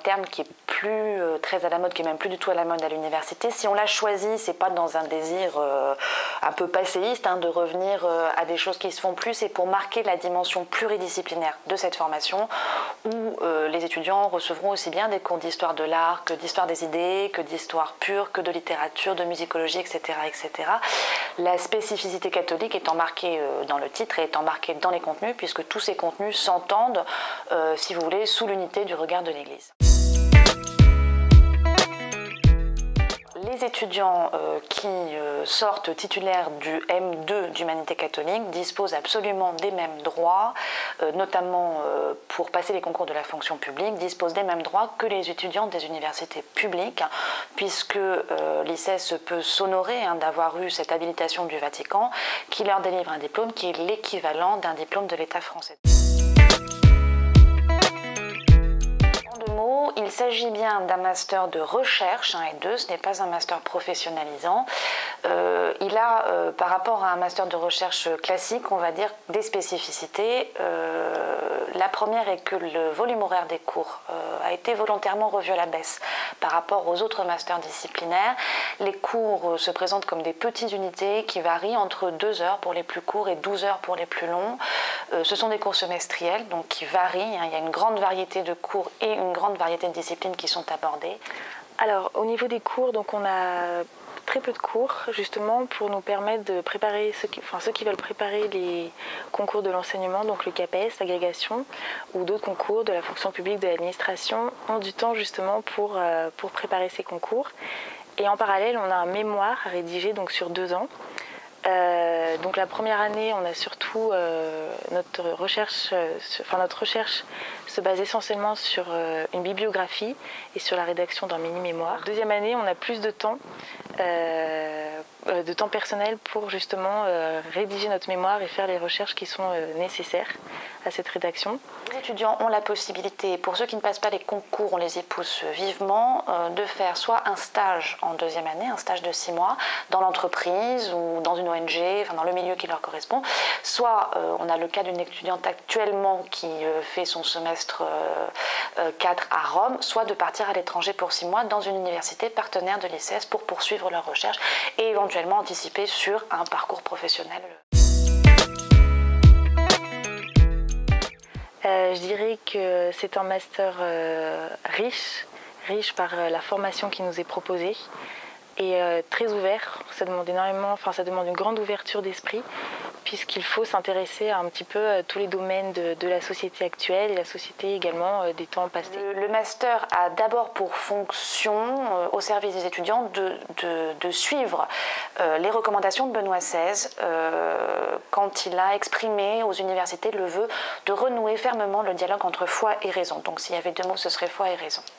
terme qui est plus très à la mode, qui est même plus du tout à la mode à l'université. Si on l'a choisi, c'est pas dans un désir un peu passéiste de revenir à des choses qui se font plus, c'est pour marquer la dimension pluridisciplinaire de cette formation où les étudiants recevront aussi bien des cours d'histoire de l'art que d'histoire des idées, que d'histoire pure, que de littérature, de musicologie, etc., etc. La spécificité catholique étant marquée dans le titre et étant marquée dans les contenus, puisque tous ces contenus s'entendent, si vous voulez, sous l'unité du regard de l'Église. Les étudiants qui sortent titulaires du M2 d'Humanité catholique disposent absolument des mêmes droits, notamment pour passer les concours de la fonction publique, disposent des mêmes droits que les étudiants des universités publiques, puisque l'ICES peut s'honorer d'avoir eu cette habilitation du Vatican qui leur délivre un diplôme qui est l'équivalent d'un diplôme de l'État français. Il s'agit bien d'un master de recherche 1 et 2, ce n'est pas un master professionnalisant. Il a, par rapport à un master de recherche classique, on va dire, des spécificités. La première est que le volume horaire des cours a été volontairement revu à la baisse par rapport aux autres masters disciplinaires. Les cours se présentent comme des petites unités qui varient entre 2 heures pour les plus courts et 12 heures pour les plus longs. Ce sont des cours semestriels, donc qui varient. Il y a une grande variété de cours et une grande variété de disciplines qui sont abordées. Alors, au niveau des cours, donc on a très peu de cours, justement, pour nous permettre de préparer ceux qui veulent préparer les concours de l'enseignement, donc le CAPES, l'agrégation, ou d'autres concours de la fonction publique, de l'administration, ont du temps justement pour préparer ces concours. Et en parallèle, on a un mémoire à rédiger donc sur 2 ans. Donc la première année, on a surtout notre recherche se base essentiellement sur une bibliographie et sur la rédaction d'un mini-mémoire. Deuxième année, on a plus de temps personnel pour justement rédiger notre mémoire et faire les recherches qui sont nécessaires à cette rédaction. Les étudiants ont la possibilité, pour ceux qui ne passent pas les concours, on les y pousse vivement, de faire soit un stage en deuxième année, un stage de 6 mois, dans l'entreprise ou dans une ONG, dans le milieu qui leur correspond. Soit on a le cas d'une étudiante actuellement qui fait son semestre 4 à Rome, soit de partir à l'étranger pour 6 mois dans une université partenaire de l'ICES pour poursuivre leurs recherches et éventuellement anticiper sur un parcours professionnel. Je dirais que c'est un master riche par la formation qui nous est proposée et très ouvert. Ça demande énormément, ça demande une grande ouverture d'esprit puisqu'il faut s'intéresser à un petit peu à tous les domaines de la société actuelle et la société également des temps passés. Le master a d'abord pour fonction, au service des étudiants, de suivre les recommandations de Benoît XVI quand il a exprimé aux universités le vœu de renouer fermement le dialogue entre foi et raison. Donc s'il y avait 2 mots, ce serait foi et raison.